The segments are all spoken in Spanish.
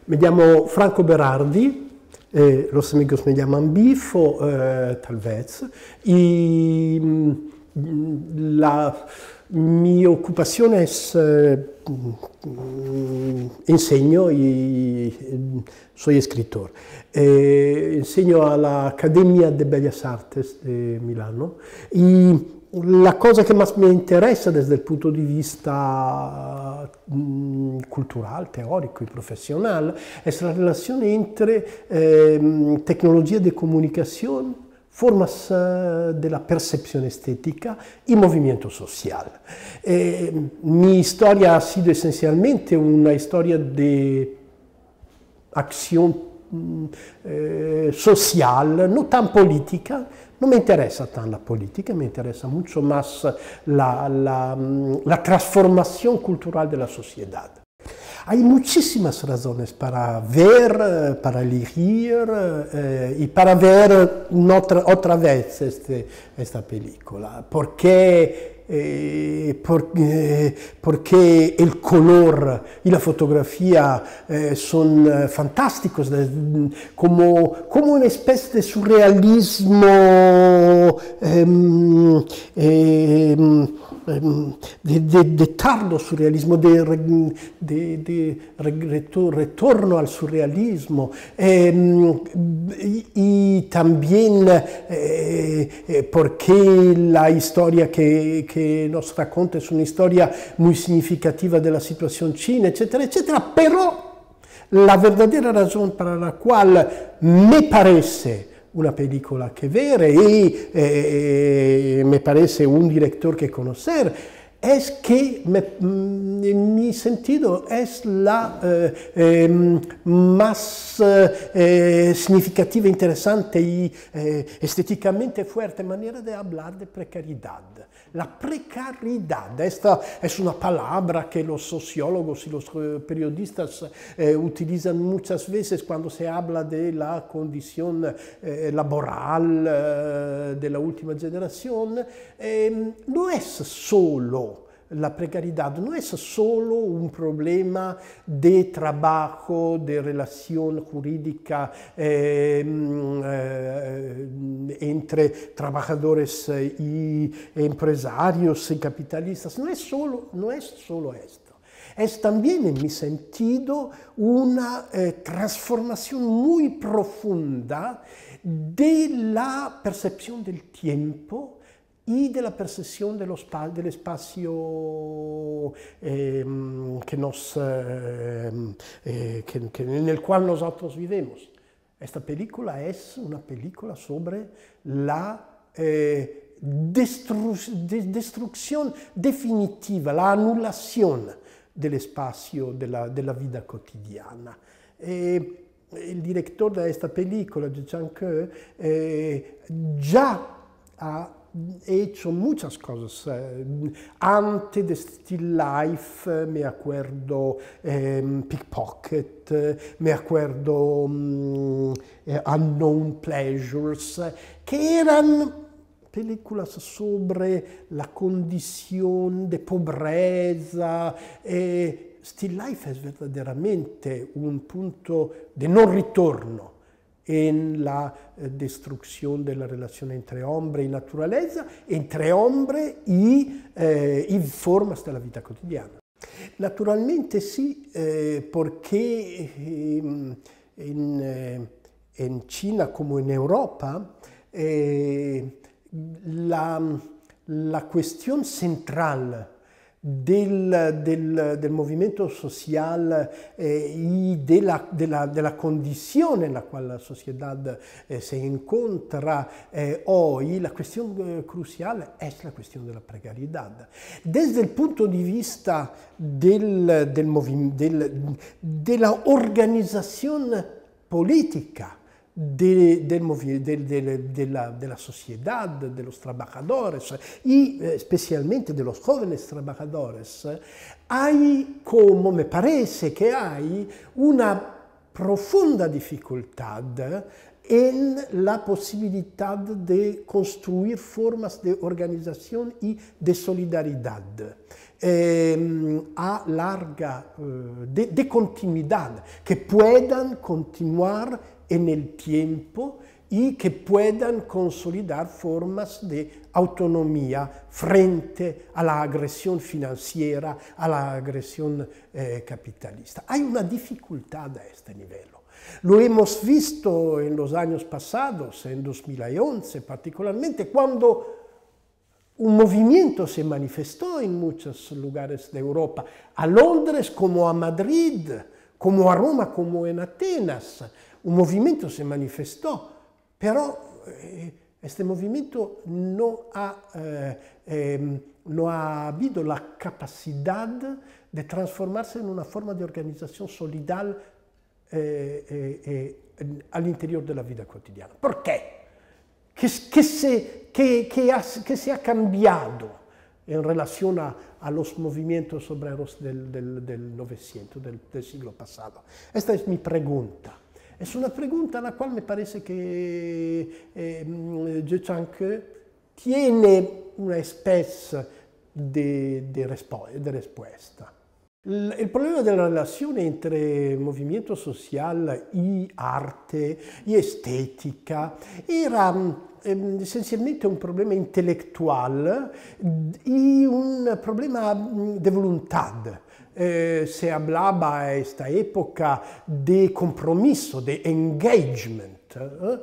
Me llamo Franco Berardi, los amigos me llaman Bifo, tal vez, y mi ocupación es, enseño y soy escritor. Enseño a la Academia de Bellas Artes de Milano y la cosa que más me interesa desde el punto de vista cultural, teórico y profesional es la relación entre tecnología de comunicación, formas de la percepción estética y movimiento social. Mi historia ha sido esencialmente una historia de acción social, no tan política. No me interesa tan la política, me interesa mucho más la transformación cultural de la sociedad. Hay muchísimas razones para ver, para elegir y para ver otra vez esta película. Porque el color y la fotografía son fantásticos, como una especie de surrealismo, de tardo surrealismo, de retorno al surrealismo, y también porque la historia que nos racconta es una historia muy significativa de la situación china, etcétera, etcétera, pero la verdadera razón para la cual me parece una película que ver y me parece un director que conocer, es que en mi sentido es la más significativa, interesante y estéticamente fuerte manera de hablar de precariedad. La precariedad, esta es una palabra que los sociólogos y los periodistas utilizan muchas veces cuando se habla de la condición laboral de la última generación. No es solo la precariedad, no es solo un problema de trabajo, de relación jurídica entre trabajadores y empresarios y capitalistas, no es solo esto. Es también, en mi sentido, una transformación muy profunda de la percepción del tiempo y de la percepción del espacio en el cual nosotros vivimos. Esta película es una película sobre la destrucción definitiva, la anulación del espacio de la vida cotidiana. El director de esta película, Zhang Ke, ya ha hecho muchas cosas. Antes de Still Life, me acuerdo Pickpocket, me acuerdo Unknown Pleasures, que eran películas sobre la condición de pobreza. Still Life es verdaderamente un punto de no retorno en la destrucción de la relación entre hombre y naturaleza, entre hombre y formas de la vida cotidiana. Naturalmente sí, porque en China como en Europa, la cuestión central del movimiento social y de la condición en la cual la sociedad se encuentra hoy, la cuestión crucial es la cuestión de la precariedad. Desde el punto de vista de la organización política de la sociedad, de los trabajadores y especialmente de los jóvenes trabajadores, me parece que hay una profunda dificultad en la posibilidad de construir formas de organización y de solidaridad. a larga de continuidad, que puedan continuar en el tiempo y que puedan consolidar formas de autonomía frente a la agresión financiera, a la agresión capitalista. Hay una dificultad a este nivel. Lo hemos visto en los años pasados, en 2011 particularmente, cuando un movimiento se manifestó en muchos lugares de Europa, a Londres como a Madrid, como a Roma, como en Atenas. Un movimiento se manifestó, pero este movimiento no ha habido la capacidad de transformarse en una forma de organización solidal al interior de la vida cotidiana. ¿Por qué? ¿Qué se ha cambiado en relación a los movimientos obreros del 900, del siglo pasado? Esta es mi pregunta. Es una pregunta a la cual me parece que Dutschank tiene una especie de respuesta. El problema de la relación entre movimiento social y arte y estética era esencialmente un problema intelectual y un problema de voluntad. Se hablaba en esta época de compromiso, de engagement.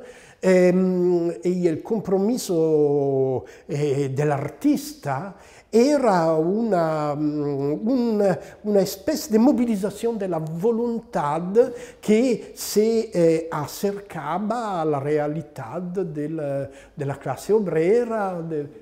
Y el compromiso del artista era una especie de movilización de la voluntad que se acercaba a la realidad de la clase obrera.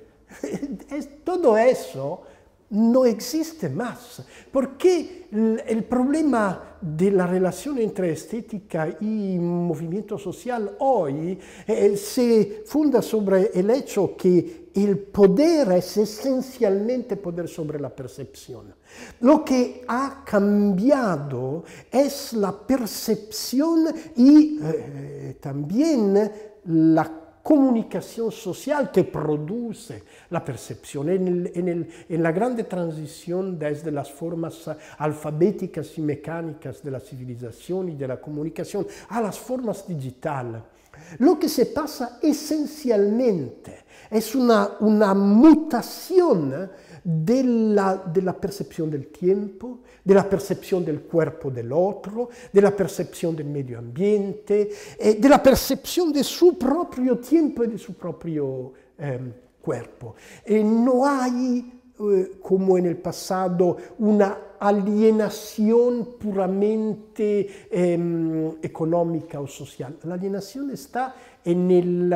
Todo eso no existe más, porque el problema de la relación entre estética y movimiento social hoy se funda sobre el hecho que el poder es esencialmente poder sobre la percepción. Lo que ha cambiado es la percepción y también la comunicación social que produce la percepción. En la grande transición desde las formas alfabéticas y mecánicas de la civilización y de la comunicación a las formas digitales, lo que se pasa esencialmente es una mutación de la percepción del tiempo, de la percepción del cuerpo del otro, de la percepción del medio ambiente, de la percepción de su propio tiempo y de su propio cuerpo. No hay, como en el pasado, una alienación puramente económica o social. La alienación está en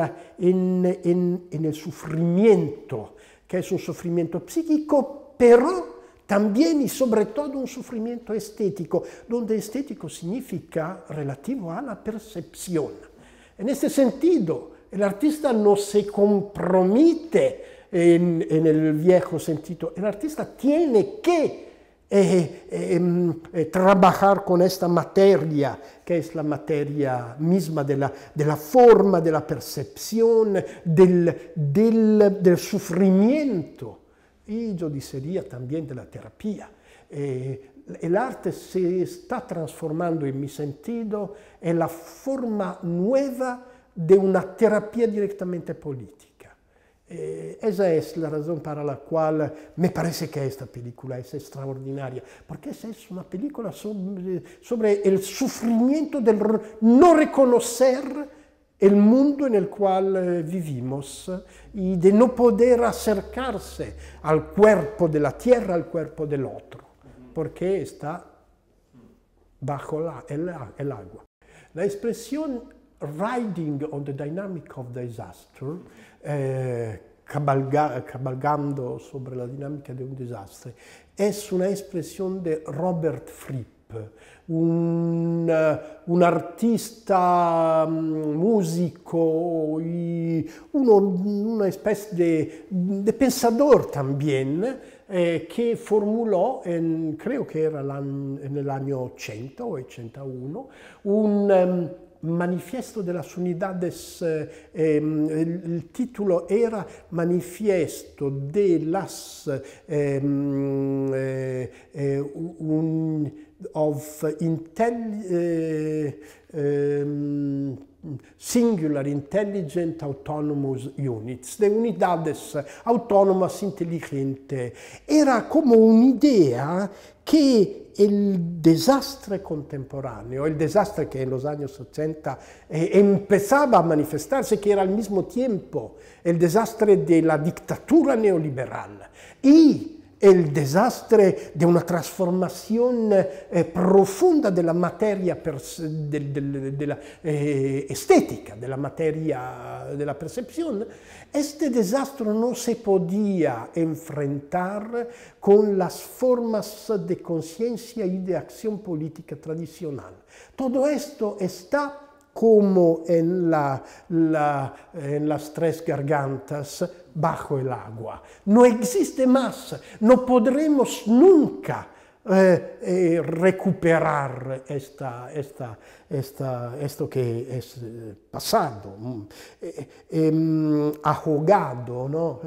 el sufrimiento, que es un sufrimiento psíquico, pero también y sobre todo un sufrimiento estético, donde estético significa relativo a la percepción. En este sentido, el artista no se compromete en el viejo sentido. El artista tiene que trabajar con esta materia, que es la materia misma de la forma, de la percepción, del sufrimiento y yo diría también de la terapia. El arte se está transformando, en mi sentido, en la forma nueva de una terapia directamente política. Esa es la razón para la cual me parece que esta película es extraordinaria, porque esa es una película sobre el sufrimiento del no reconocer el mundo en el cual vivimos y de no poder acercarse al cuerpo de la tierra, al cuerpo del otro, porque está bajo el agua. La expresión riding on the dynamic of disaster, cabalgando sobre la dinámica de un desastre, es una expresión de Robert Fripp, un artista, músico y una especie de pensador también, que formuló, creo que era en el año 80 o 81, Manifiesto de las Unidades, el título era Manifiesto de las Singular Intelligent Autonomous Units, de unidades autónomas inteligentes. Era como un'idea que el desastre contemporáneo, el desastre que en los años 80 empezaba a manifestarse, que era al mismo tiempo el desastre de la dictadura neoliberal y el desastre de una transformación profunda de la materia de la estética, de la materia de la percepción. Este desastre no se podía enfrentar con las formas de conciencia y de acción política tradicional. Todo esto está como en las tres gargantas bajo el agua. No existe más, no podremos nunca recuperar esto que es pasado, ahogado, ¿no?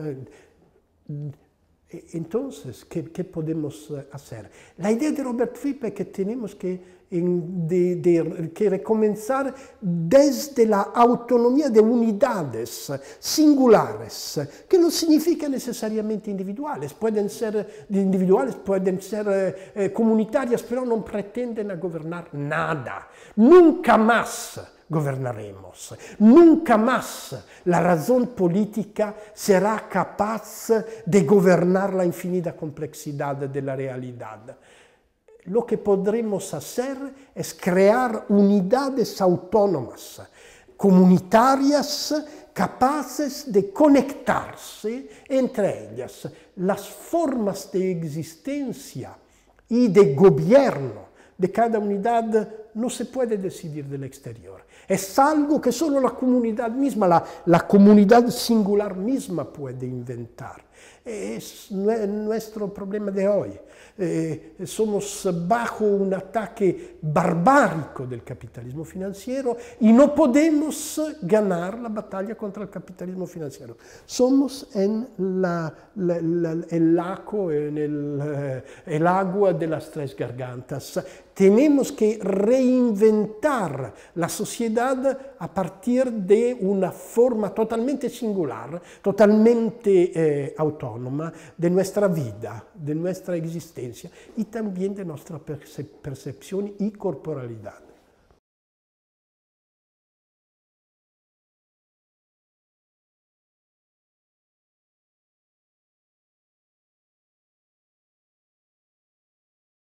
Entonces, ¿qué podemos hacer? La idea de Robert Fripp es que tenemos que recomenzar desde la autonomía de unidades singulares, que no significa necesariamente individuales, pueden ser comunitarias, pero no pretenden a gobernar nada. Nunca más gobernaremos. Nunca más la razón política será capaz de gobernar la infinita complejidad de la realidad. Lo que podremos hacer es crear unidades autónomas, comunitarias, capaces de conectarse entre ellas. Las formas de existencia y de gobierno de cada unidad no se puede decidir del exterior. Es algo que solo la comunidad misma, la comunidad singular misma puede inventar. Es nuestro problema de hoy. Somos bajo un ataque barbárico del capitalismo financiero y no podemos ganar la batalla contra el capitalismo financiero. Somos en el lago, en el agua de las tres gargantas. Tenemos que reinventar la sociedad a partir de una forma totalmente singular, totalmente autónoma de nuestra vida, de nuestra existencia y también de nuestra percepción y corporalidad.